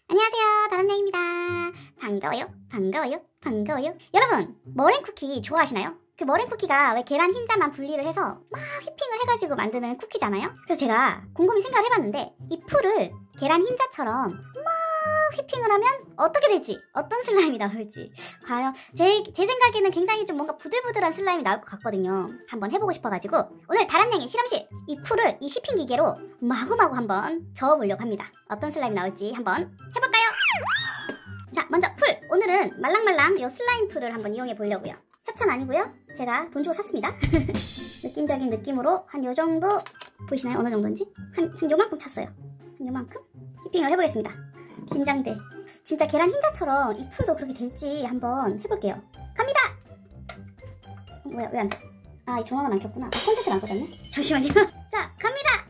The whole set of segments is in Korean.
안녕하세요, 다람냥입니다. 반가워요, 반가워요, 반가워요. 여러분, 머랭 쿠키 좋아하시나요? 그 머랭 쿠키가 왜 계란 흰자만 분리를 해서 막 휘핑을 해가지고 만드는 쿠키잖아요? 그래서 제가 곰곰이 생각을 해봤는데 이 풀을 계란 흰자처럼 막 휘핑을 하면 어떻게 될지, 어떤 슬라임이 나올지 과연 제 생각에는 굉장히 좀 뭔가 부들부들한 슬라임이 나올 것 같거든요. 한번 해보고 싶어가지고 오늘 다람냥이 실험실 이 풀을 이 휘핑 기계로 마구마구 한번 저어보려고 합니다. 어떤 슬라임이 나올지 한번 해볼까요? 자, 먼저 풀! 오늘은 말랑말랑 이 슬라임 풀을 한번 이용해 보려고요. 협찬 아니고요. 제가 돈 주고 샀습니다. 느낌적인 느낌으로 한 요정도 보이시나요? 어느 정도인지? 한 요만큼 찼어요. 한 요만큼? 휘핑을 해보겠습니다. 긴장돼. 진짜 계란 흰자처럼 이 풀도 그렇게 될지 한번 해볼게요. 갑니다! 뭐야, 왜 안 돼? 아, 이 전원을 안 켰구나. 아, 콘센트를 안 꽂았네? 잠시만요. 자, 갑니다!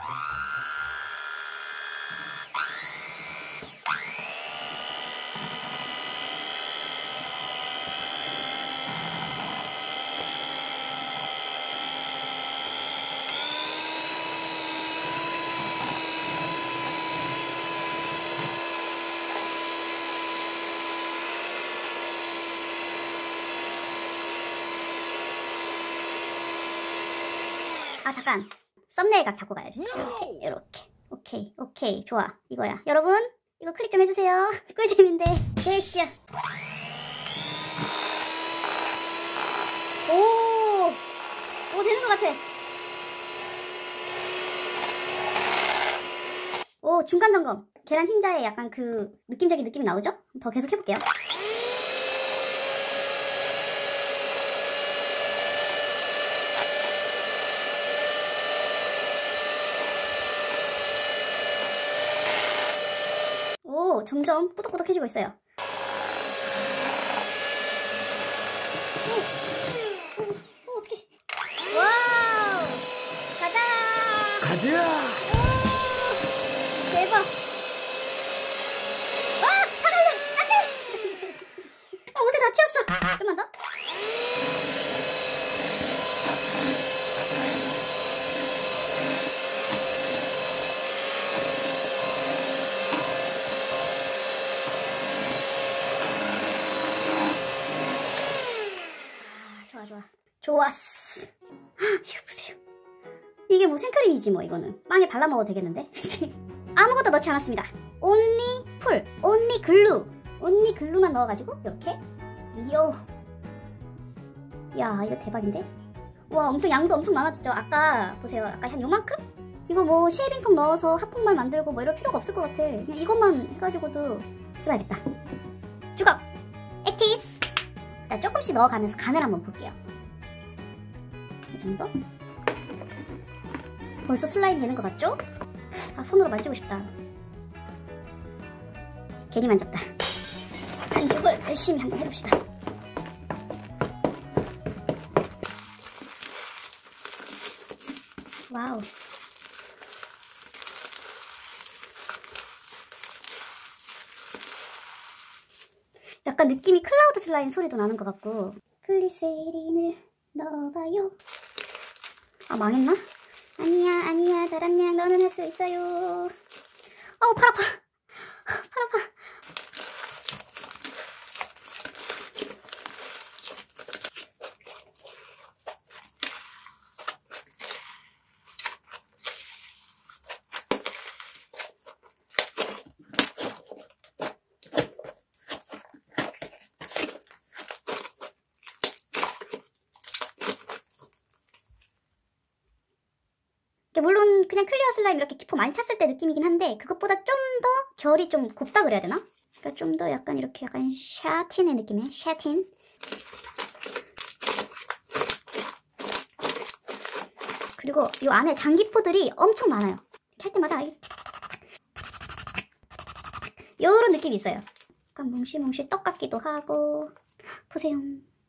아, 잠깐. 썸네일 각 잡고 가야지. 이렇게. 오케이. 좋아. 이거야. 여러분, 이거 클릭 좀 해주세요. 꿀잼인데. 됐슈. 오, 되는 것 같아. 오, 중간 점검. 계란 흰자에 약간 그 느낌적인 느낌이 나오죠? 더 계속 해볼게요. 오, 점점 꾸덕꾸덕해지고 있어요. 오, 어떡해. 와우! 가자! 오, 대박! 와! 다 갈려! 안 돼! 아, 옷에 다 튀었어! 좀만 더? 좋았어. 이거 보세요. 이게 뭐 생크림이지 뭐. 이거는 빵에 발라 먹어도 되겠는데? 아무것도 넣지 않았습니다. 온리 풀, 온리 글루, 온리 글루만 넣어가지고 이렇게. 이요. 야, 이거 대박인데? 와, 엄청 양도 엄청 많아졌죠? 아까 보세요. 아까 한 요만큼? 이거 뭐 쉐이빙폼 넣어서 하품만 만들고 뭐 이럴 필요가 없을 것 같아. 그냥 이것만 해가지고도 해봐야겠다. 주걱! 액티스! 일단 조금씩 넣어가면서 간을 한번 볼게요. 이 정도? 벌써 슬라임 되는 것 같죠? 아, 손으로 만지고 싶다. 괜히 만졌다. 반죽을 열심히 한번 해봅시다. 와우. 약간 느낌이 클라우드 슬라임 소리도 나는 것 같고. 글리세린을 넣어봐요. 아, 망했나? 아니야, 다람냥 너는 할 수 있어요. 어우, 팔 아파. 팔 아파. 물론 그냥 클리어 슬라임 이렇게 기포 많이 찼을 때 느낌이긴 한데 그것보다 좀 더 결이 좀 곱다 그래야 되나? 그러니까 좀 더 약간 이렇게 약간 샤틴의 느낌이에요. 샤틴. 그리고 이 안에 장기포들이 엄청 많아요. 이렇게 할 때마다 요런 느낌이 있어요. 약간 뭉실뭉실 떡 같기도 하고. 보세요.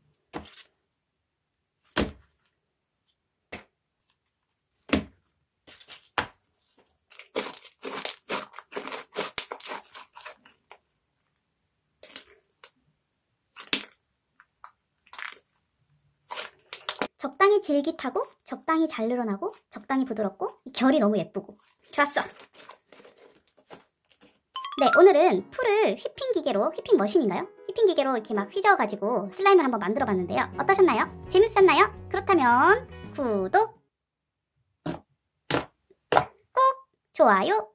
적당히 질깃하고 적당히 잘 늘어나고 적당히 부드럽고 이 결이 너무 예쁘고 좋았어. 네, 오늘은 풀을 휘핑 기계로, 휘핑 머신인가요? 휘핑 기계로 이렇게 막 휘저어가지고 슬라임을 한번 만들어 봤는데요. 어떠셨나요? 재밌으셨나요? 그렇다면 구독, 꾹, 좋아요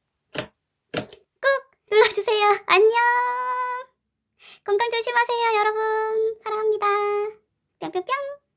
꾹 눌러주세요. 안녕. 건강 조심하세요, 여러분. 사랑합니다. 뿅뿅뿅.